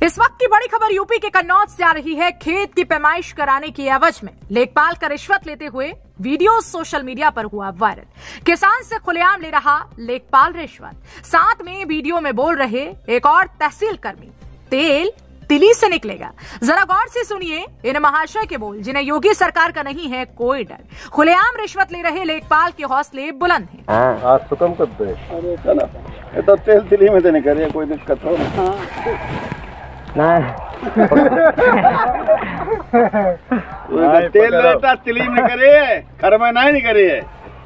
इस वक्त की बड़ी खबर यूपी के कन्नौज से आ रही है। खेत की पैमाइश कराने की एवज में लेखपाल का रिश्वत लेते हुए वीडियो सोशल मीडिया पर हुआ वायरल। किसान से खुलेआम ले रहा लेखपाल रिश्वत, साथ में वीडियो में बोल रहे एक और तहसील कर्मी तेल तिली से निकलेगा। जरा गौर से सुनिए इन महाशय के बोल, जिन्हें योगी सरकार का नहीं है कोई डर। खुलेआम रिश्वत ले रहे लेखपाल के हौसले बुलंद हैं। आज तो कम कर दे, ये तो तेल तिली में तो नहीं करिए, कोई दिक्कत हो तेल रहता तिली में करिए, घर में नहीं करिए।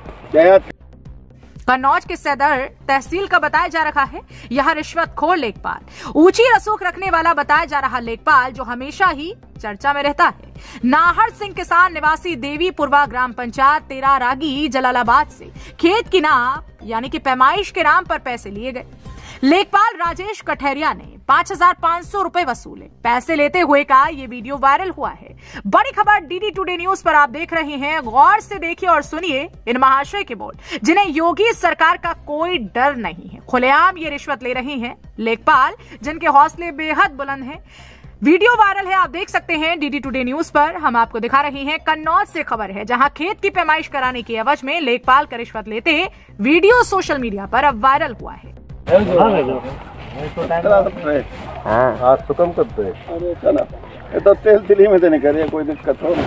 कन्नौज के सदर तहसील का बताया जा रहा है यह रिश्वतखोर लेखपाल, ऊंची रसूख रखने वाला बताया जा रहा लेखपाल, जो हमेशा ही चर्चा में रहता है। नाहर सिंह किसान निवासी देवीपुरवा ग्राम पंचायत तेरा रागी जलालाबाद से खेत की नाप यानी कि पैमाइश के नाम पर पैसे लिए गए। लेखपाल राजेश कठेरिया ने 5,500 रुपए वसूले। पैसे लेते हुए का ये वीडियो वायरल हुआ है। बड़ी खबर डीडी टुडे न्यूज पर आप देख रहे हैं। गौर से देखिए और सुनिए इन महाशय के बोल, जिन्हें योगी सरकार का कोई डर नहीं है। खुलेआम ये रिश्वत ले रहे हैं लेखपाल, जिनके हौसले बेहद बुलंद हैं। वीडियो वायरल है, आप देख सकते हैं डीडी टुडे न्यूज पर। हम आपको दिखा रहे हैं कन्नौज से खबर है, जहां खेत की पैमाइश कराने की एवज में लेखपाल का रिश्वत लेते वीडियो सोशल मीडिया पर अब वायरल हुआ है। आज तो कम कर दे, ये तो तेल तिली में तो नहीं करिए, कोई दिक्कत हो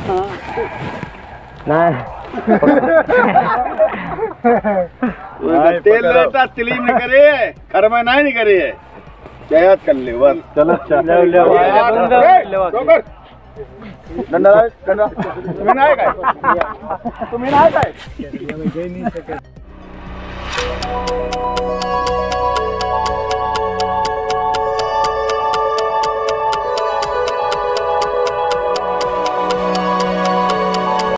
तेल रहता तिली में करिए, घर में नहीं करिए। याद कर ले बस, चलो तुम्हें